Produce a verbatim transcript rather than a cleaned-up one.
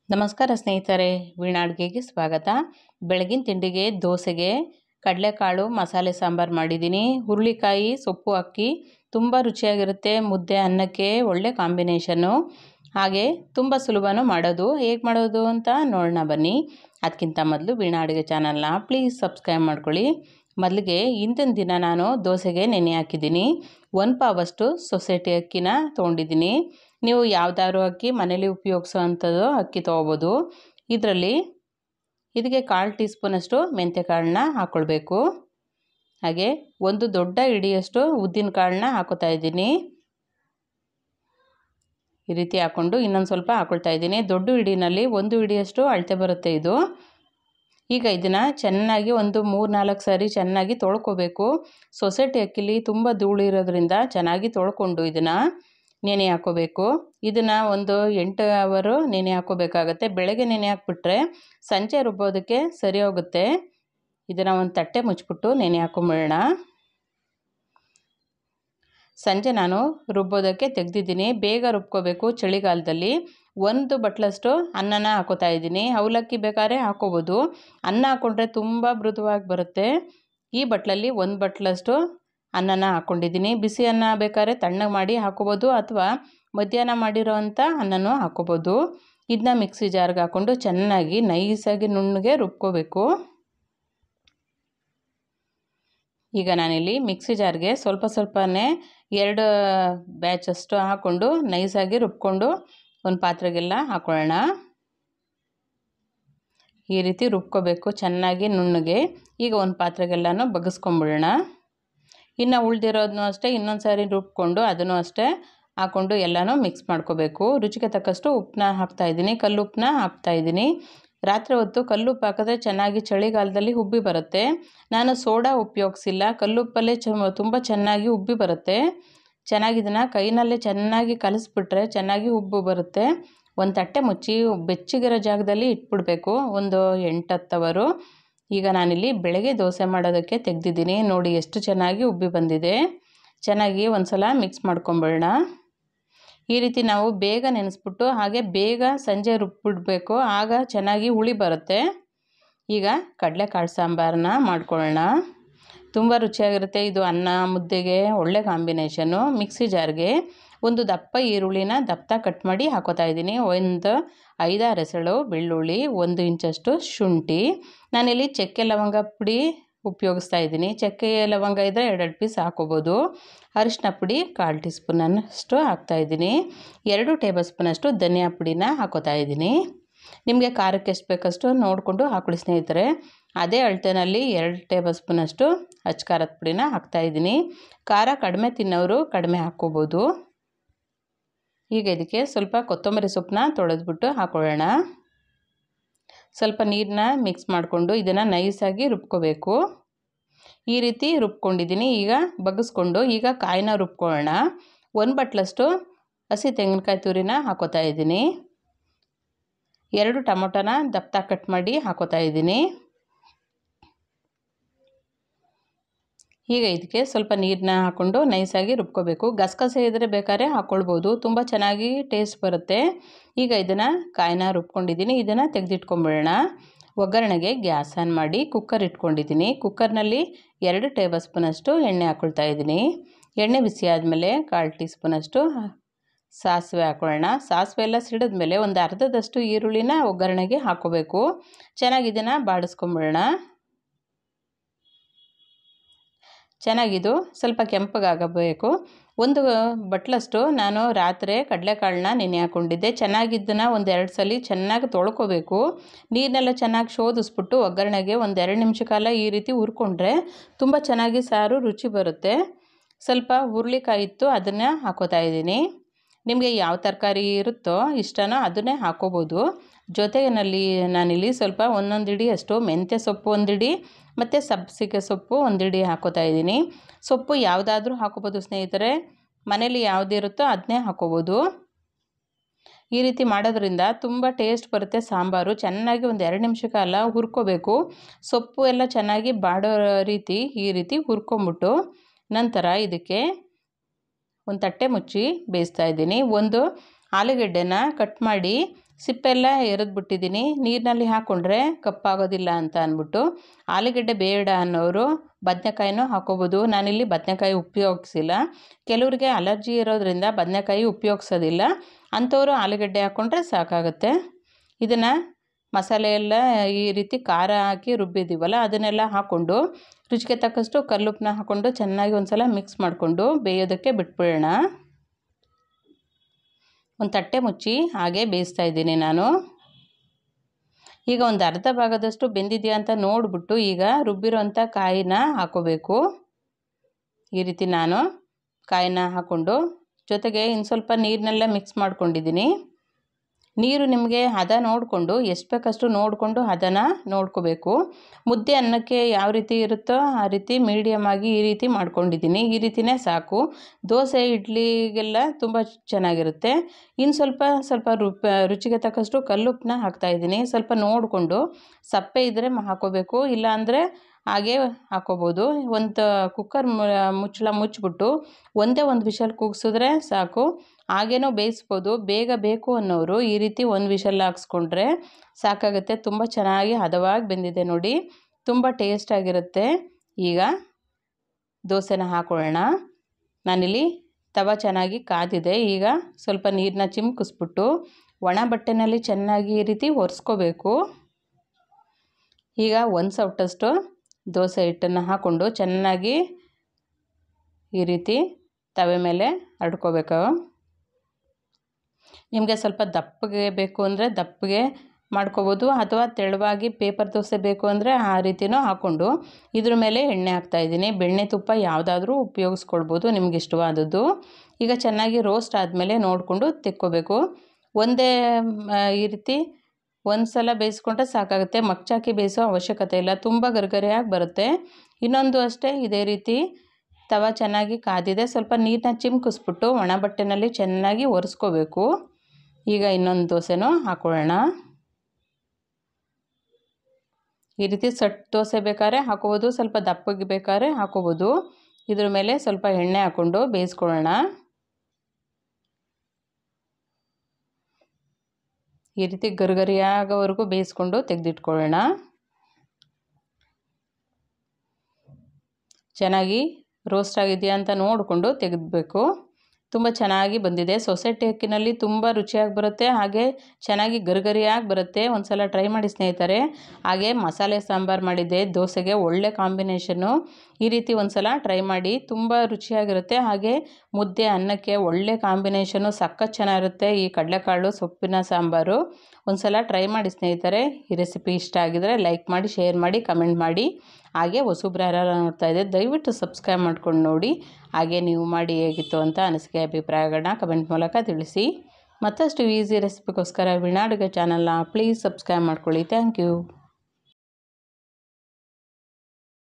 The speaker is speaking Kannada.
ನಮಸ್ಕಾರ ಸ್ನೇಹಿತರೆ, ವೀಣಾ ಅಡುಗೆಗೆ ಸ್ವಾಗತ. ಬೆಳಗಿನ ತಿಂಡಿಗೆ ದೋಸೆಗೆ ಕಡಲೆಕಾಳು ಮಸಾಲೆ ಸಾಂಬಾರು ಮಾಡಿದ್ದೀನಿ. ಹುರುಳಿಕಾಯಿ ಸೊಪ್ಪು ಹಾಕಿ ತುಂಬ ರುಚಿಯಾಗಿರುತ್ತೆ. ಮುದ್ದೆ ಅನ್ನಕ್ಕೆ ಒಳ್ಳೆ ಕಾಂಬಿನೇಷನ್ನು. ಹಾಗೆ ತುಂಬ ಸುಲಭನೂ ಮಾಡೋದು. ಹೇಗೆ ಮಾಡೋದು ಅಂತ ನೋಡೋಣ ಬನ್ನಿ. ಅದಕ್ಕಿಂತ ಮೊದಲು ವೀಣಾ ಅಡುಗೆ ಚಾನಲ್ನ ಪ್ಲೀಸ್ ಸಬ್ಸ್ಕ್ರೈಬ್ ಮಾಡ್ಕೊಳ್ಳಿ. ಮೊದಲಿಗೆ ಇಂದಿನ ದಿನ ನಾನು ದೋಸೆಗೆ ನೆನೆ ಹಾಕಿದ್ದೀನಿ. ಒಂದು ಪಾವಷ್ಟು ಸೊಸೈಟಿ ಅಕ್ಕಿನ ತೊಗೊಂಡಿದ್ದೀನಿ. ನೀವು ಯಾವ್ದಾದ್ರು ಅಕ್ಕಿ ಮನೇಲಿ ಉಪಯೋಗಿಸೋ ಅಂಥದ್ದು ಅಕ್ಕಿ ತೊಗೋಬೋದು. ಇದರಲ್ಲಿ ಇದಕ್ಕೆ ಕಾಲು ಟೀ ಸ್ಪೂನಷ್ಟು ಮೆಂತ್ಯ ಕಾಳನ್ನ ಹಾಕ್ಕೊಳ್ಬೇಕು. ಹಾಗೆ ಒಂದು ದೊಡ್ಡ ಹಿಡಿಯಷ್ಟು ಉದ್ದಿನ ಕಾಳನ್ನ ಹಾಕೋತಾ ಇದ್ದೀನಿ. ಈ ರೀತಿ ಹಾಕ್ಕೊಂಡು ಇನ್ನೊಂದು ಸ್ವಲ್ಪ ಹಾಕ್ಕೊಳ್ತಾ ಇದ್ದೀನಿ. ದೊಡ್ಡ ಹಿಡಿನಲ್ಲಿ ಒಂದು ಹಿಡಿಯಷ್ಟು ಅಳತೆ ಬರುತ್ತೆ ಇದು. ಈಗ ಇದನ್ನು ಚೆನ್ನಾಗಿ ಒಂದು ಮೂರು ನಾಲ್ಕು ಸಾರಿ ಚೆನ್ನಾಗಿ ತೊಳ್ಕೊಬೇಕು. ಸೊಸೈಟಿ ಅಕ್ಕಿಲಿ ತುಂಬ ಧೂಳು ಇರೋದ್ರಿಂದ ಚೆನ್ನಾಗಿ ತೊಳ್ಕೊಂಡು ಇದನ್ನು ನೆನೆ ಹಾಕೋಬೇಕು. ಇದನ್ನು ಒಂದು ಎಂಟು ಅವರು ನೆನೆ ಹಾಕೋಬೇಕಾಗತ್ತೆ. ಬೆಳಗ್ಗೆ ನೆನೆ ಹಾಕ್ಬಿಟ್ರೆ ಸಂಜೆ ರುಬ್ಬೋದಕ್ಕೆ ಸರಿ ಹೋಗುತ್ತೆ. ಇದನ್ನು ಒಂದು ತಟ್ಟೆ ಮುಚ್ಚಿಬಿಟ್ಟು ನೆನೆ ಹಾಕೊಂಬಿಡೋಣ. ಸಂಜೆ ನಾನು ರುಬ್ಬೋದಕ್ಕೆ ತೆಗೆದಿದ್ದೀನಿ. ಬೇಗ ರುಬ್ಕೋಬೇಕು ಚಳಿಗಾಲದಲ್ಲಿ. ಒಂದು ಬಟ್ಲಷ್ಟು ಅನ್ನನ ಹಾಕೋತಾ ಇದ್ದೀನಿ. ಅವಲಕ್ಕಿ ಬೇಕಾದ್ರೆ ಹಾಕೋಬೋದು. ಅನ್ನ ಹಾಕ್ಕೊಂಡ್ರೆ ತುಂಬ ಮೃದುವಾಗಿ ಬರುತ್ತೆ. ಈ ಬಟ್ಲಲ್ಲಿ ಒಂದು ಬಟ್ಲಷ್ಟು ಅನ್ನನ ಹಾಕ್ಕೊಂಡಿದ್ದೀನಿ. ಬಿಸಿ ಅನ್ನ ಬೇಕಾದ್ರೆ ತಣ್ಣಗೆ ಮಾಡಿ ಹಾಕೋಬೋದು, ಅಥವಾ ಮಧ್ಯಾಹ್ನ ಮಾಡಿರೋ ಅಂಥ ಅನ್ನನೂ ಹಾಕೋಬೋದು. ಇದನ್ನ ಮಿಕ್ಸಿ ಜಾರ್ಗೆ ಹಾಕ್ಕೊಂಡು ಚೆನ್ನಾಗಿ ನೈಸಾಗಿ ನುಣ್ಣಗೆ ರುಬ್ಕೋಬೇಕು. ಈಗ ನಾನಿಲ್ಲಿ ಮಿಕ್ಸಿ ಜಾರ್ಗೆ ಸ್ವಲ್ಪ ಸ್ವಲ್ಪನೇ ಎರಡು ಬ್ಯಾಚಷ್ಟು ಹಾಕ್ಕೊಂಡು ನೈಸಾಗಿ ರುಬ್ಕೊಂಡು ಒಂದು ಪಾತ್ರೆಗೆಲ್ಲ ಹಾಕೊಳ್ಳೋಣ. ಈ ರೀತಿ ರುಬ್ಕೋಬೇಕು ಚೆನ್ನಾಗಿ ನುಣ್ಣಗೆ. ಈಗ ಒಂದು ಪಾತ್ರೆಗೆಲ್ಲನೂ ಬಗ್ಗಿಸ್ಕೊಂಬಿಡೋಣ. ಇನ್ನು ಉಳಿದಿರೋದನ್ನೂ ಅಷ್ಟೇ ಇನ್ನೊಂದು ಸಾರಿ ರುಬ್ಕೊಂಡು ಅದನ್ನು ಅಷ್ಟೇ ಹಾಕ್ಕೊಂಡು ಎಲ್ಲನೂ ಮಿಕ್ಸ್ ಮಾಡ್ಕೋಬೇಕು. ರುಚಿಗೆ ತಕ್ಕಷ್ಟು ಉಪ್ಪನ್ನ ಹಾಕ್ತಾಯಿದ್ದೀನಿ. ಕಲ್ಲುಪ್ಪನ್ನ ಹಾಕ್ತಾಯಿದ್ದೀನಿ. ರಾತ್ರಿ ಹೊತ್ತು ಕಲ್ಲುಪ್ಪು ಹಾಕಿದ್ರೆ ಚೆನ್ನಾಗಿ ಚಳಿಗಾಲದಲ್ಲಿ ಉಬ್ಬಿ ಬರುತ್ತೆ. ನಾನು ಸೋಡಾ ಉಪಯೋಗಿಸಿಲ್ಲ. ಕಲ್ಲುಪ್ಪಲ್ಲೇ ಚ ತುಂಬ ಚೆನ್ನಾಗಿ ಉಬ್ಬಿ ಬರುತ್ತೆ. ಚೆನ್ನಾಗಿ ಇದನ್ನು ಕೈನಲ್ಲೇ ಚೆನ್ನಾಗಿ ಕಲಿಸ್ಬಿಟ್ರೆ ಚೆನ್ನಾಗಿ ಉಬ್ಬು ಬರುತ್ತೆ. ಒಂದು ತಟ್ಟೆ ಮುಚ್ಚಿ ಬೆಚ್ಚಗಿರೋ ಜಾಗದಲ್ಲಿ ಇಟ್ಬಿಡಬೇಕು ಒಂದು ಎಂಟು ಹತ್ತು ಅವರು. ಈಗ ನಾನಿಲ್ಲಿ ಬೆಳಗ್ಗೆ ದೋಸೆ ಮಾಡೋದಕ್ಕೆ ತೆಗೆದಿದ್ದೀನಿ. ನೋಡಿ ಎಷ್ಟು ಚೆನ್ನಾಗಿ ಉಬ್ಬಿ ಬಂದಿದೆ. ಚೆನ್ನಾಗಿ ಒಂದು ಸಲ ಮಿಕ್ಸ್ ಮಾಡ್ಕೊಂಬಿಡೋಣ. ಈ ರೀತಿ ನಾವು ಬೇಗ ನೆನೆಸ್ಬಿಟ್ಟು ಹಾಗೆ ಬೇಗ ಸಂಜೆ ರುಬ್ಬಿಡ್ಬೇಕು. ಆಗ ಚೆನ್ನಾಗಿ ಹುಳಿ ಬರುತ್ತೆ. ಈಗ ಕಡಲೆಕಾಳು ಸಾಂಬಾರನ್ನ ಮಾಡ್ಕೊಳ್ಳೋಣ. ತುಂಬ ರುಚಿಯಾಗಿರುತ್ತೆ. ಇದು ಅನ್ನ ಮುದ್ದೆಗೆ ಒಳ್ಳೆ ಕಾಂಬಿನೇಷನ್ನು. ಮಿಕ್ಸಿ ಜಾರ್ಗೆ ಒಂದು ದಪ್ಪ ಈರುಳ್ಳಿನ ದಪ್ಪ ಕಟ್ ಮಾಡಿ ಹಾಕೋತಾ ಇದ್ದೀನಿ. ಒಂದು ಐದಾರು ಎಸಳು ಬೆಳ್ಳುಳ್ಳಿ, ಒಂದು ಇಂಚಷ್ಟು ಶುಂಠಿ. ನಾನಿಲ್ಲಿ ಚಕ್ಕೆ ಲವಂಗ ಪುಡಿ ಉಪಯೋಗಿಸ್ತಾ ಇದ್ದೀನಿ. ಚಕ್ಕೆ ಲವಂಗ ಇದ್ದರೆ ಎರಡೆರಡು ಪೀಸ್ ಹಾಕೋಬೋದು. ಅರಿಶಿನ ಪುಡಿ ಕಾಲು ಟೀ ಸ್ಪೂನಷ್ಟು ಹಾಕ್ತಾಯಿದ್ದೀನಿ. ಎರಡು ಟೇಬಲ್ ಸ್ಪೂನಷ್ಟು ಧನಿಯಾ ಪುಡಿನ ಹಾಕೋತಾ ಇದ್ದೀನಿ. ನಿಮಗೆ ಖಾರಕ್ಕೆ ಎಷ್ಟು ಬೇಕಷ್ಟು ನೋಡಿಕೊಂಡು ಹಾಕೊಳ್ಳಿ ಸ್ನೇಹಿತರೆ. ಅದೇ ಅಳತೆನಲ್ಲಿ ಎರಡು ಟೇಬಲ್ ಸ್ಪೂನಷ್ಟು ಅಚ್ಚ ಖಾರದ ಪುಡಿನ ಹಾಕ್ತಾಯಿದ್ದೀನಿ. ಖಾರ ಕಡಿಮೆ ತಿನ್ನೋರು ಕಡಿಮೆ ಹಾಕ್ಕೋಬೋದು. ಈಗ ಇದಕ್ಕೆ ಸ್ವಲ್ಪ ಕೊತ್ತಂಬರಿ ಸೊಪ್ಪನ್ನ ತೊಳೆದ್ಬಿಟ್ಟು ಹಾಕೊಳ್ಳೋಣ. ಸ್ವಲ್ಪ ನೀರನ್ನ ಮಿಕ್ಸ್ ಮಾಡಿಕೊಂಡು ಇದನ್ನು ನೈಸಾಗಿ ರುಬ್ಕೋಬೇಕು. ಈ ರೀತಿ ರುಬ್ಕೊಂಡಿದ್ದೀನಿ. ಈಗ ಬಗ್ಗಿಸ್ಕೊಂಡು ಈಗ ಕಾಯಿನ ರುಬ್ಕೊಳ್ಳೋಣ. ಒಂದು ಬಟ್ಲಷ್ಟು ಹಸಿ ತೆಂಗಿನಕಾಯಿ ತುರಿನ ಹಾಕೋತಾ ಇದ್ದೀನಿ. ಎರಡು ಟೊಮೊಟೊನ ದಪ್ಪ ಕಟ್ ಮಾಡಿ ಹಾಕೋತಾ ಇದ್ದೀನಿ. ಈಗ ಇದಕ್ಕೆ ಸ್ವಲ್ಪ ನೀರನ್ನ ಹಾಕ್ಕೊಂಡು ನೈಸಾಗಿ ರುಬ್ಕೋಬೇಕು. ಗಸಗಸೆ ಇದ್ದರೆ ಬೇಕಾದ್ರೆ ಹಾಕ್ಕೊಳ್ಬೋದು. ತುಂಬ ಚೆನ್ನಾಗಿ ಟೇಸ್ಟ್ ಬರುತ್ತೆ. ಈಗ ಇದನ್ನು ಕಾಯಿನ ರುಬ್ಕೊಂಡಿದ್ದೀನಿ. ಇದನ್ನು ತೆಗೆದಿಟ್ಕೊಂಬಿಡೋಣ. ಒಗ್ಗರಣೆಗೆ ಗ್ಯಾಸ್ ಆನ್ ಮಾಡಿ ಕುಕ್ಕರ್ ಇಟ್ಕೊಂಡಿದ್ದೀನಿ. ಕುಕ್ಕರ್ನಲ್ಲಿ ಎರಡು ಟೇಬಲ್ ಸ್ಪೂನಷ್ಟು ಎಣ್ಣೆ ಹಾಕ್ಕೊಳ್ತಾ ಇದ್ದೀನಿ. ಎಣ್ಣೆ ಬಿಸಿ ಆದಮೇಲೆ ಕಾಲು ಟೀ ಸ್ಪೂನಷ್ಟು ಸಾಸಿವೆ ಹಾಕೊಳ್ಳೋಣ. ಸಾಸಿವೆ ಎಲ್ಲ ಸಿಡಿದ್ಮೇಲೆ ಒಂದು ಅರ್ಧದಷ್ಟು ಈರುಳ್ಳಿನ ಒಗ್ಗರಣೆಗೆ ಹಾಕ್ಕೋಬೇಕು. ಚೆನ್ನಾಗಿ ಇದನ್ನು ಬಾಡಿಸ್ಕೊಂಬಿಡೋಣ. ಚೆನ್ನಾಗಿದು ಸ್ವಲ್ಪ ಕೆಂಪಗಾಗಬೇಕು. ಒಂದು ಬಟ್ಲಷ್ಟು ನಾನು ರಾತ್ರಿ ಕಡಲೆಕಾಳನ್ನ ನೆನೆ ಹಾಕ್ಕೊಂಡಿದ್ದೆ. ಚೆನ್ನಾಗಿದ್ದನ್ನು ಒಂದು ಎರಡು ಸಲ ಚೆನ್ನಾಗಿ ತೊಳ್ಕೊಬೇಕು. ನೀರನ್ನೆಲ್ಲ ಚೆನ್ನಾಗಿ ಶೋಧಿಸ್ಬಿಟ್ಟು ಒಗ್ಗರಣೆಗೆ ಒಂದು ಎರಡು ನಿಮಿಷ ಕಾಲ ಈ ರೀತಿ ಹುರ್ಕೊಂಡ್ರೆ ತುಂಬ ಚೆನ್ನಾಗಿ ಸಾರು ರುಚಿ ಬರುತ್ತೆ. ಸ್ವಲ್ಪ ಹುರುಳಿಕಾಯಿ ಇತ್ತು ಅದನ್ನು ಹಾಕೋತಾ ಇದ್ದೀನಿ. ನಿಮಗೆ ಯಾವ ತರಕಾರಿ ಇರುತ್ತೋ ಇಷ್ಟನೋ ಅದನ್ನೇ ಹಾಕೋಬೋದು. ಜೊತೆಗಿನಲ್ಲಿ ನಾನಿಲ್ಲಿ ಸ್ವಲ್ಪ ಒಂದೊಂದು ಹಿಡಿ ಅಷ್ಟು ಮೆಂತ್ಯ ಸೊಪ್ಪು ಒಂದು ಹಿಡಿ ಮತ್ತು ಸಬ್ಬಸಿಗೆ ಸೊಪ್ಪು ಒಂದು ಹಿಡಿ ಹಾಕೋತಾ ಇದ್ದೀನಿ. ಸೊಪ್ಪು ಯಾವುದಾದ್ರೂ ಹಾಕೋಬೋದು ಸ್ನೇಹಿತರೆ. ಮನೇಲಿ ಯಾವುದಿರುತ್ತೋ ಅದನ್ನೇ ಹಾಕೋಬೋದು. ಈ ರೀತಿ ಮಾಡೋದ್ರಿಂದ ತುಂಬ ಟೇಸ್ಟ್ ಬರುತ್ತೆ ಸಾಂಬಾರು. ಚೆನ್ನಾಗಿ ಒಂದು ಎರಡು ನಿಮಿಷ ಕಾಲ ಹುರ್ಕೋಬೇಕು. ಸೊಪ್ಪು ಎಲ್ಲ ಚೆನ್ನಾಗಿ ಬಾಡೋ ರೀತಿ ಈ ರೀತಿ ಹುರ್ಕೊಂಬಿಟ್ಟು ನಂತರ ಇದಕ್ಕೆ ಒಂದು ತಟ್ಟೆ ಮುಚ್ಚಿ ಬೇಯಿಸ್ತಾ ಇದ್ದೀನಿ. ಒಂದು ಆಲೂಗೆಡ್ಡೆನ ಕಟ್ ಮಾಡಿ ಸಿಪ್ಪೆಲ್ಲ ಎರೆದ್ಬಿಟ್ಟಿದ್ದೀನಿ. ನೀರಿನಲ್ಲಿ ಹಾಕ್ಕೊಂಡ್ರೆ ಕಪ್ಪಾಗೋದಿಲ್ಲ ಅಂತ ಅಂದ್ಬಿಟ್ಟು. ಆಲೂಗಡ್ಡೆ ಬೇಡ ಅನ್ನೋರು ಬದನೆಕಾಯಿನೂ ಹಾಕ್ಕೋಬೋದು. ನಾನಿಲ್ಲಿ ಬದನೆಕಾಯಿ ಉಪಯೋಗಿಸಿಲ್ಲ. ಕೆಲವರಿಗೆ ಅಲರ್ಜಿ ಇರೋದ್ರಿಂದ ಬದನೆಕಾಯಿ ಉಪಯೋಗಿಸೋದಿಲ್ಲ. ಅಂಥವರು ಆಲೂಗಡ್ಡೆ ಹಾಕ್ಕೊಂಡ್ರೆ ಸಾಕಾಗುತ್ತೆ. ಇದನ್ನು ಮಸಾಲೆ ಎಲ್ಲ ಈ ರೀತಿ ಖಾರ ಹಾಕಿ ರುಬ್ಬಿದ್ದೀವಲ್ಲ ಅದನ್ನೆಲ್ಲ ಹಾಕ್ಕೊಂಡು ರುಚಿಗೆ ತಕ್ಕಷ್ಟು ಕಲ್ಲುಪ್ಪನ್ನ ಹಾಕ್ಕೊಂಡು ಚೆನ್ನಾಗಿ ಒಂದು ಸಲ ಮಿಕ್ಸ್ ಮಾಡಿಕೊಂಡು ಬೇಯೋದಕ್ಕೆ ಬಿಟ್ಬಿಡೋಣ. ಒಂದು ತಟ್ಟೆ ಮುಚ್ಚಿ ಹಾಗೆ ಬೇಯಿಸ್ತಾ ಇದ್ದೀನಿ ನಾನು. ಈಗ ಒಂದು ಅರ್ಧ ಭಾಗದಷ್ಟು ಬೆಂದಿದೆಯಾ ಅಂತ ನೋಡಿಬಿಟ್ಟು ಈಗ ರುಬ್ಬಿರೋಂಥ ಕಾಯಿನ ಹಾಕ್ಕೋಬೇಕು. ಈ ರೀತಿ ನಾನು ಕಾಯಿನ ಹಾಕ್ಕೊಂಡು ಜೊತೆಗೆ ಇನ್ನು ಸ್ವಲ್ಪ ನೀರನ್ನೆಲ್ಲ ಮಿಕ್ಸ್ ಮಾಡ್ಕೊಂಡಿದ್ದೀನಿ. ನೀರು ನಿಮಗೆ ಹದ ನೋಡಿಕೊಂಡು ಎಷ್ಟು ಬೇಕಷ್ಟು ನೋಡಿಕೊಂಡು ಹದನ ನೋಡ್ಕೋಬೇಕು. ಮುದ್ದೆ ಅನ್ನಕ್ಕೆ ಯಾವ ರೀತಿ ಇರುತ್ತೋ ಆ ರೀತಿ ಮೀಡಿಯಮ್ ಆಗಿ ಈ ರೀತಿ ಮಾಡ್ಕೊಂಡಿದ್ದೀನಿ. ಈ ರೀತಿಯೇ ಸಾಕು. ದೋಸೆ ಇಡ್ಲಿಗೆಲ್ಲ ತುಂಬ ಚೆನ್ನಾಗಿರುತ್ತೆ. ಇನ್ನು ಸ್ವಲ್ಪ ಸ್ವಲ್ಪ ರುಪ್ ರುಚಿಗೆ ತಕ್ಕಷ್ಟು ಕಲ್ಲುಪ್ಪನ್ನ ಹಾಕ್ತಾಯಿದ್ದೀನಿ. ಸ್ವಲ್ಪ ನೋಡಿಕೊಂಡು ಸಪ್ಪೆ ಇದ್ದರೆ ಹಾಕ್ಕೋಬೇಕು, ಇಲ್ಲ ಅಂದರೆ ಹಾಗೇ ಹಾಕ್ಕೋಬೋದು. ಒಂದು ಕುಕ್ಕರ್ ಮುಚ್ಚಳ ಮುಚ್ಚಿಬಿಟ್ಟು ಒಂದೇ ಒಂದು ವಿಷಲ್ ಕೂಗಿಸಿದ್ರೆ ಸಾಕು. ಹಾಗೇನೂ ಬೇಯಿಸ್ಬೋದು. ಬೇಗ ಬೇಕು ಅನ್ನೋರು ಈ ರೀತಿ ಒಂದು ವಿಷಲ್ ಹಾಕ್ಸ್ಕೊಂಡ್ರೆ ಸಾಕಾಗುತ್ತೆ. ತುಂಬ ಚೆನ್ನಾಗಿ ಹದವಾಗಿ ಬೆಂದಿದೆ ನೋಡಿ, ತುಂಬ ಟೇಸ್ಟಾಗಿರುತ್ತೆ. ಈಗ ದೋಸೆನ ಹಾಕೊಳ್ಳೋಣ. ನಾನಿಲ್ಲಿ ತವ ಚೆನ್ನಾಗಿ ಕಾದಿದೆ. ಈಗ ಸ್ವಲ್ಪ ನೀರನ್ನ ಚಿಮ್ಕಿಸ್ಬಿಟ್ಟು ಒಣ ಬಟ್ಟೆನಲ್ಲಿ ಚೆನ್ನಾಗಿ ಈ ರೀತಿ ಒರೆಸ್ಕೋಬೇಕು. ಈಗ ಒಂದು ಸೌಟಷ್ಟು ದೋಸೆ ಹಿಟ್ಟನ್ನು ಹಾಕ್ಕೊಂಡು ಚೆನ್ನಾಗಿ ಈ ರೀತಿ ತವೆ ಮೇಲೆ ಹರಡ್ಕೋಬೇಕು. ನಿಮಗೆ ಸ್ವಲ್ಪ ದಪ್ಪಗೆ ಬೇಕು ಅಂದರೆ ದಪ್ಪಗೆ ಮಾಡ್ಕೋಬೋದು, ಅಥವಾ ತೆಳುವಾಗಿ ಪೇಪರ್ ದೋಸೆ ಬೇಕು ಅಂದರೆ ಆ ರೀತಿಯೂ ಹಾಕ್ಕೊಂಡು ಇದ್ರ ಮೇಲೆ ಎಣ್ಣೆ ಹಾಕ್ತಾಯಿದ್ದೀನಿ. ಬೆಣ್ಣೆ ತುಪ್ಪ ಯಾವುದಾದ್ರೂ ಉಪಯೋಗಿಸ್ಕೊಳ್ಬೋದು ನಿಮ್ಗೆ ಇಷ್ಟವಾದದ್ದು. ಈಗ ಚೆನ್ನಾಗಿ ರೋಸ್ಟ್ ಆದಮೇಲೆ ನೋಡಿಕೊಂಡು ತೆಕ್ಕೋಬೇಕು. ಒಂದೇ ಈ ರೀತಿ ಒಂದು ಸಲ ಬೇಯಿಸ್ಕೊಂಡ್ರೆ ಸಾಕಾಗುತ್ತೆ. ಮಗ್ಚಾಕಿ ಬೇಯಿಸೋ ಅವಶ್ಯಕತೆ ಇಲ್ಲ, ತುಂಬ ಗರಿಗರಿಯಾಗಿ ಬರುತ್ತೆ. ಇನ್ನೊಂದು ಅಷ್ಟೇ, ಇದೇ ರೀತಿ ತವ ಚೆನ್ನಾಗಿ ಕಾದಿದೆ. ಸ್ವಲ್ಪ ನೀರನ್ನ ಚಿಮ್ಕಿಸ್ಬಿಟ್ಟು ಒಣ ಬಟ್ಟೆನಲ್ಲಿ ಚೆನ್ನಾಗಿ ಒರೆಸ್ಕೋಬೇಕು. ಈಗ ಇನ್ನೊಂದು ದೋಸೆನೂ ಹಾಕ್ಕೊಳ್ಳೋಣ. ಈ ರೀತಿ ಸಟ್ ದೋಸೆ ಬೇಕಾದ್ರೆ ಹಾಕೋಬೋದು, ಸ್ವಲ್ಪ ದಪ್ಪಗೆ ಬೇಕಾದ್ರೆ ಹಾಕೋಬೋದು. ಇದ್ರ ಮೇಲೆ ಸ್ವಲ್ಪ ಎಣ್ಣೆ ಹಾಕ್ಕೊಂಡು ಬೇಯಿಸ್ಕೊಳ್ಳೋಣ. ಈ ರೀತಿ ಗರಿಗರಿಯಾಗೋವರೆಗೂ ಬೇಯಿಸ್ಕೊಂಡು ತೆಗೆದಿಟ್ಕೊಳ್ಳೋಣ. ಚೆನ್ನಾಗಿ ರೋಸ್ಟ್ ಆಗಿದೆಯಾ ಅಂತ ನೋಡಿಕೊಂಡು ತೆಗೆದಬೇಕು. ತುಂಬ ಚೆನ್ನಾಗಿ ಬಂದಿದೆ. ಸೊಸೈಟಿ ಅಕ್ಕಿನಲ್ಲಿ ತುಂಬ ರುಚಿಯಾಗಿ ಬರುತ್ತೆ, ಹಾಗೆ ಚೆನ್ನಾಗಿ ಗರಿಗರಿಯಾಗಿ ಬರುತ್ತೆ. ಒಂದು ಸಲ ಟ್ರೈ ಮಾಡಿ ಸ್ನೇಹಿತರೆ. ಹಾಗೆ ಮಸಾಲೆ ಸಾಂಬಾರು ಮಾಡಿದ್ದೆ ದೋಸೆಗೆ, ಒಳ್ಳೆ ಕಾಂಬಿನೇಷನ್ನು. ಈ ರೀತಿ ಒಂದು ಸಲ ಟ್ರೈ ಮಾಡಿ, ತುಂಬ ರುಚಿಯಾಗಿರುತ್ತೆ. ಹಾಗೆ ಮುದ್ದೆ ಅನ್ನಕ್ಕೆ ಒಳ್ಳೆ ಕಾಂಬಿನೇಷನ್ನು, ಸಖತ್ ಚೆನ್ನಾಗಿರುತ್ತೆ ಈ ಕಡಲೆಕಾಳು ಸೊಪ್ಪಿನ ಸಾಂಬಾರು. ಒಂದು ಸಲ ಟ್ರೈ ಮಾಡಿ ಸ್ನೇಹಿತರೆ. ಈ ರೆಸಿಪಿ ಇಷ್ಟ ಆಗಿದರೆ ಲೈಕ್ ಮಾಡಿ, ಶೇರ್ ಮಾಡಿ, ಕಮೆಂಟ್ ಮಾಡಿ. ಹಾಗೆ ಹೊಸಬ್ರು ಯಾರು ನೋಡ್ತಾ ಇದ್ದರೆ ದಯವಿಟ್ಟು ಸಬ್ಸ್ಕ್ರೈಬ್ ಮಾಡ್ಕೊಂಡು ನೋಡಿ. ಹಾಗೆ ನೀವು ಮಾಡಿ ಹೇಗಿತ್ತು ಅಂತ ಅನಿಸಿಕೆ ಅಭಿಪ್ರಾಯಗಳನ್ನ ಕಮೆಂಟ್ ಮೂಲಕ ತಿಳಿಸಿ. ಮತ್ತಷ್ಟು ಈಸಿ ರೆಸಿಪಿಗೋಸ್ಕರ ವೀಣಾ ಅಡುಗೆ ಚಾನಲ್ನ ಪ್ಲೀಸ್ ಸಬ್ಸ್ಕ್ರೈಬ್ ಮಾಡ್ಕೊಳ್ಳಿ. Thank you.